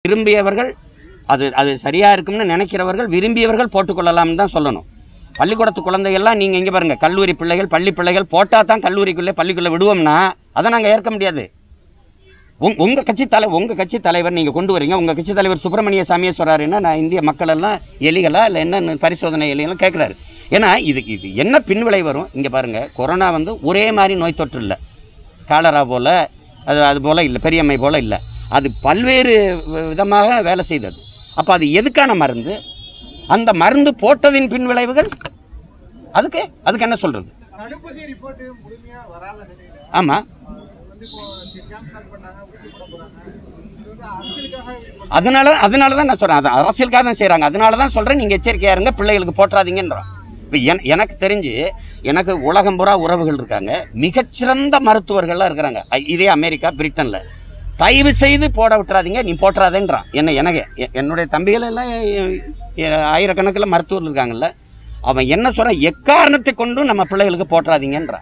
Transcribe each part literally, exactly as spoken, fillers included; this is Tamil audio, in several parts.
திரும்பியவர்கள் அது அது சரியாக இருக்கும்னு நினைக்கிறவர்கள் விரும்பியவர்கள் போட்டுக்கொள்ளலாம்னு தான் சொல்லணும். பள்ளிக்கூடத்து குழந்தைகள்லாம் நீங்கள் இங்கே பாருங்கள், கல்லூரி பிள்ளைகள் பள்ளி பிள்ளைகள் போட்டால் தான் கல்லூரிக்குள்ளே பள்ளிக்குள்ளே விடுவோம்னா அதை நாங்கள் ஏற்க முடியாது. உங் உங்கள் கட்சி தலை உங்கள் கட்சி தலைவர் நீங்கள் கொண்டு வரீங்க. உங்கள் கட்சி தலைவர் சுப்பிரமணிய சாமியை சொல்கிறாருன்னா நான் இந்திய மக்கள் எல்லாம் எலிகளா இல்லை என்ன பரிசோதனை எலிகளாம் கேட்குறாரு. ஏன்னா இதுக்கு இது என்ன பின்விளை வரும் இங்கே பாருங்கள். கொரோனா வந்து ஒரே மாதிரி நோய் தொற்று இல்லை, காலரா போல் அது அது போல் இல்லை, பெரியம்மை போல் இல்லை. அது பல்வேறு விதமாக வேலை செய்தது. அப்போ அது எதுக்கான மருந்து? அந்த மருந்து போட்டதின் பின் விளைவுகள் அதுக்கு அதுக்கு என்ன சொல்கிறது? ஆமாம், அதனால அதனால தான் நான் சொல்கிறேன், அது அரசியலுக்காக தான் செய்கிறாங்க. அதனால தான் சொல்கிறேன், நீங்கள் எச்சரிக்கையாக இருங்க, பிள்ளைகளுக்கு போட்டுறாதீங்கன்றோம். இப்போ என் எனக்கு தெரிஞ்சு எனக்கு உலகம் பூரா உறவுகள் இருக்காங்க, மிகச்சிறந்த மருத்துவர்கள்லாம் இருக்கிறாங்க. இதே அமெரிக்கா பிரிட்டனில். தயவு செய்து போட விட்டுறாதீங்க, நீ போட்டுறாதேன்றான். என்ன எனக்கு என்னுடைய தம்பிகள் எல்லாம் ஆயிரக்கணக்கில் மருத்துவர்கள் இருக்காங்கல்ல, அவன் என்ன சொல்கிறான், எக்காரணத்தை கொண்டும் நம்ம பிள்ளைகளுக்கு போட்டுறாதீங்கன்றான்.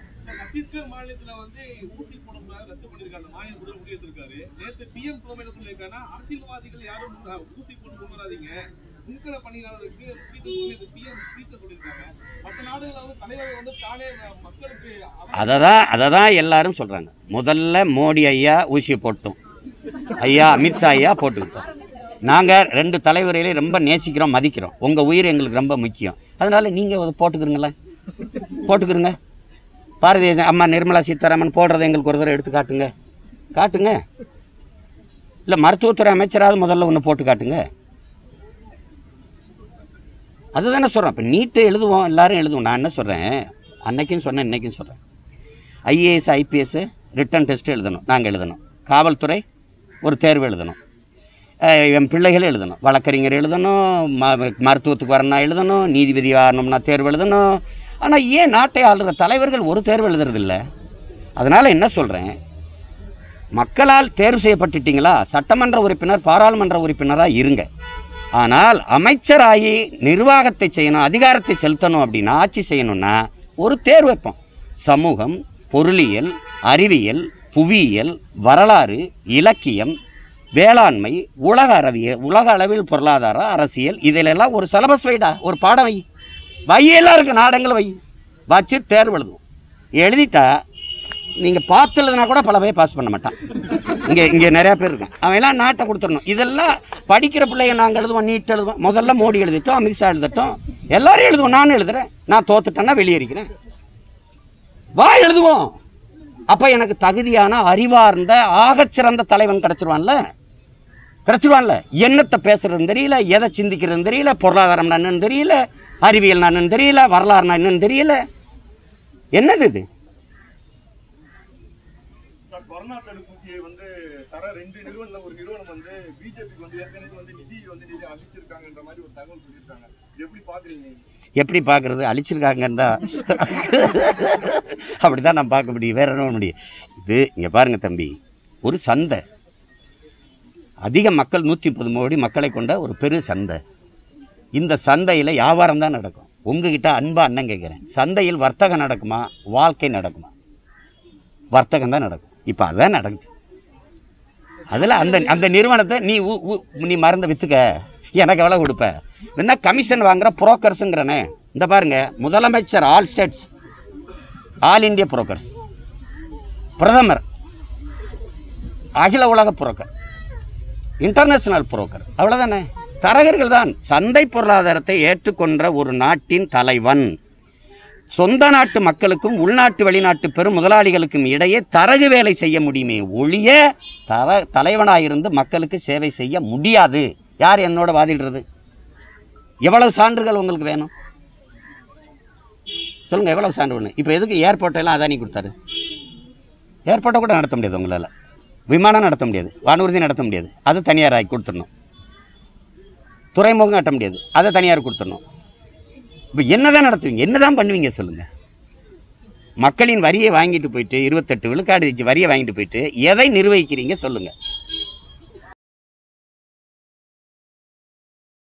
அதை தான் அதை தான் எல்லாரும் சொல்கிறாங்க. முதல்ல மோடி ஐயா ஊசியை போட்டோம், ஐயா அமித்ஷா ஐயா போட்டுக்கிட்டோம். நாங்கள் ரெண்டு தலைவரையிலே ரொம்ப நேசிக்கிறோம், மதிக்கிறோம். உங்கள் உயிர் எங்களுக்கு ரொம்ப முக்கியம். அதனால் நீங்கள் அதை போட்டுக்கிறீங்களேன், போட்டுக்கிறங்க. பாரதிய அம்மா நிர்மலா சீதாராமன் போடுறதை எங்களுக்கு ஒரு தடவை எடுத்து காட்டுங்க, காட்டுங்க. இல்லை மருத்துவத்துறை அமைச்சராவது முதல்ல ஒன்று போட்டு காட்டுங்க. அதுதானே சொல்கிறேன். இப்போ நீட்டு எழுதுவோம், எல்லோரும் எழுதுவோம். நான் என்ன சொல்கிறேன், அன்னைக்கும் சொன்னேன் இன்றைக்கும் சொல்கிறேன், ஐஏஎஸ் ஐபிஎஸ் ரிட்டன் டெஸ்ட்டு எழுதணும், நாங்கள் எழுதணும். காவல்துறை ஒரு தேர்வு எழுதணும், என் பிள்ளைகள் எழுதணும், வழக்கறிஞர் எழுதணும், ம மருத்துவத்துக்கு வரணும்னா எழுதணும், நீதிபதி வரணும்னா தேர்வு எழுதணும். ஆனால் ஏன் நாட்டை ஆளுகிற தலைவர்கள் ஒரு தேர்வு எழுதுறதில்லை? அதனால் என்ன சொல்கிறேன், மக்களால் தேர்வு செய்யப்பட்டுட்டீங்களா, சட்டமன்ற உறுப்பினர் பாராளுமன்ற உறுப்பினராக இருங்க. ஆனால் அமைச்சராகி நிர்வாகத்தை செய்யணும், அதிகாரத்தை செலுத்தணும் அப்படின்னா, ஆட்சி செய்யணும்னா ஒரு தேர்வு வைப்போம். சமூகம், பொருளியல், அறிவியல், புவியியல், வரலாறு, இலக்கியம், வேளாண்மை, உலக அறிவியல், உலக அளவில் பொருளாதாரம், அரசியல், இதிலெல்லாம் ஒரு சிலபஸ் வைடா, ஒரு பாடம் வை வையெல்லாம் இருக்குது, நாடங்கள் வை வச்சு தேர்வு எழுதுவோம். எழுதிட்டா நீங்கள் பார்த்து எழுதுனா கூட பல பேர் பாஸ் பண்ண மாட்டான். இங்கே இங்கே நிறையா பேர் இருக்கேன், அவன் எல்லாம் நாட்டை கொடுத்துடணும். இதெல்லாம் படிக்கிற பிள்ளைங்க நாங்கள் எழுதுவோம், நீட் எழுதுவோம். முதல்ல மோடி எழுதிட்டோம், அமித்ஷா எழுதட்டும், எல்லாரும் எழுதுவோம். நானும் எழுதுறேன், நான் தோத்துட்டேன்னா வெளியேறிக்கிறேன், வா எழுதுவோம். அப்போ எனக்கு தகுதியான அறிவார்ந்த ஆகச்சிறந்த தலைவன் கிடச்சிருவான்ல, கிடச்சிருவான்ல. என்னத்தை பேசுறதுன்னு தெரியல, எதை சிந்திக்கிறதுன்னு தெரியல, பொருளாதாரம் என்னன்னு தெரியல, அறிவியல் என்னன்னு தெரியல, வரலாறுனா என்னன்னு தெரியல. என்னது இது? கொரோனா தடுப்பூசியை வந்து தர ரெண்டு நிறுவனம் ஒரு நிறுவனம் வந்து பிஜேபிக்கு வந்து ஏற்கனவே வந்து நிதி வந்து நிதி அளிச்சிருக்காங்கன்ற மாதிரி ஒரு தகவல் சொல்லியிருக்காங்க. எப்படி பாக்குறீங்க? எப்படி பார்க்குறது, அழிச்சிருக்காங்கன்னு தான் அப்படி தான் நான் பார்க்க முடியும், வேற என்ன முடியும். இது இங்கே பாருங்கள் தம்பி, ஒரு சந்தை, அதிக மக்கள், நூற்றி முப்பது கோடி மக்களை கொண்ட ஒரு பெரு சந்தை. இந்த சந்தையில் வியாபாரம் தான் நடக்கும். உங்ககிட்ட அன்பா அண்ணன் கேட்குறேன், சந்தையில் வர்த்தகம் நடக்குமா, வாழ்க்கை நடக்குமா? வர்த்தகம் தான் நடக்கும். இப்போ அதுதான் நடக்குது. அதில் அந்த அந்த நிறுவனத்தை நீ நீ மறந்து விற்றுக்க, எனக்கு எவ்வளோ கொடுப்ப, என்ன கமிஷன் வாங்குகிற புரோக்கர்ஸுங்கிறனே. இந்த பாருங்கள், முதலமைச்சர் all states, all India brokers, பிரதமர் அகில உலக புரோக்கர், இன்டர்நேஷ்னல் புரோக்கர், அவ்வளோதானே, தரகர்கள் தான். சந்தை பொருளாதாரத்தை ஏற்றுக்கொண்ட ஒரு நாட்டின் தலைவன் சொந்த நாட்டு மக்களுக்கும் உள்நாட்டு வெளிநாட்டு பெரும் முதலாளிகளுக்கும் இடையே தரகு வேலை செய்ய முடியுமே ஒழிய தர தலைவனாயிருந்து மக்களுக்கு சேவை செய்ய முடியாது. யார் என்னோட வாதிடுறது? எவ்வளவு சான்றுகள் உங்களுக்கு வேணும் சொல்லுங்கள், எவ்வளவு சான்று வேணும்? இப்போ எதுக்கு ஏர்போர்ட்டெல்லாம் அதானி கொடுத்தாரு? ஏர்போர்ட்டை கூட நடத்த முடியாது உங்களால், விமானம் நடத்த முடியாது, வானூர்தி நடத்த முடியாது, அது தனியார் ஆகி கொடுத்துடணும். துறைமுகம் கட்ட முடியாது, அதை தனியார் கொடுத்துடணும். இப்போ என்ன தான் நடத்துவீங்க, என்ன தான் பண்ணுவீங்க சொல்லுங்கள்? மக்களின் வரியை வாங்கிட்டு போயிட்டு, இருபத்தெட்டு விழுக்காடு வரியை வாங்கிட்டு போயிட்டு எதை நிர்வகிக்கிறீங்க சொல்லுங்கள்?